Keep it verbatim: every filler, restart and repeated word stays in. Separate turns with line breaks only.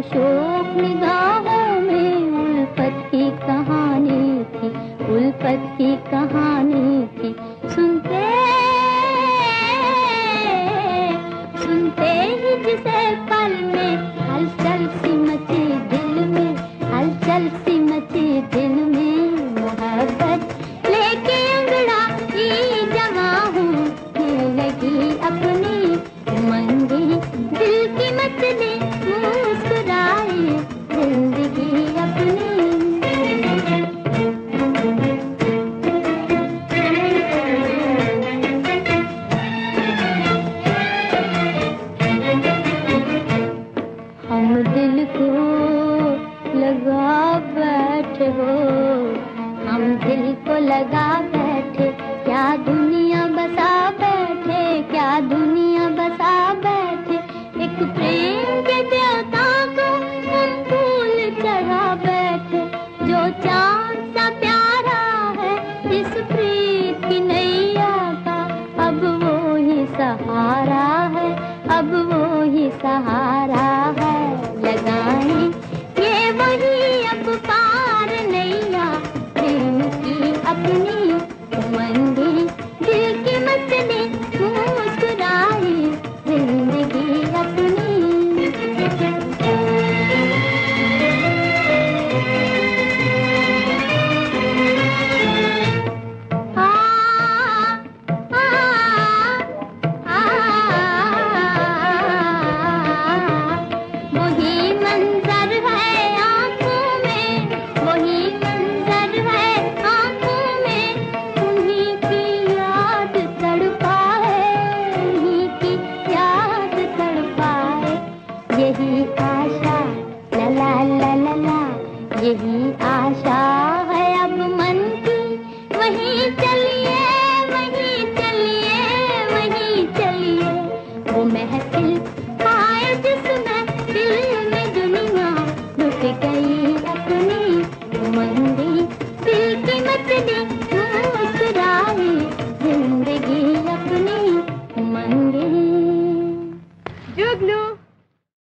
शोक निगाहों में उल्फत की कहानी थी, उल्फत की कहानी थी। सुनते सुनते ही जिसे पल में हलचल सी मची दिल में, हलचल सी मची दिल में। मोहब्बत लेके अंगड़ाई जवां हूँ, ये लगी अपनी उमंगी दिल की मचली, मुस्कुराई जिंदगी अपनी। हम दिल को लगा बैठे हो, हम दिल को लगा बैठे, क्या दुनिया बसा बैठे, क्या दुनिया बसा बैठे। एक प्रेम के देवता को हम फूल चढ़ा बैठे, जो चांद सा प्यारा है इस प्रीत की नैया का, अब वो ही सहारा है, अब वो ही सहारा है। लगाएं ये वही अब पार नैया प्रेम की अपनी उमंगी दिल की मचली, मुस्कुराई जिंदगी अपनी। आ, आ, आ, वही मंजर है आंखों में, वही मंजर है आंखों में, उन्हीं की याद तड़पाए, उन्हीं की याद तड़पाए। यही आशा ला ला ला ला ला, यही आशा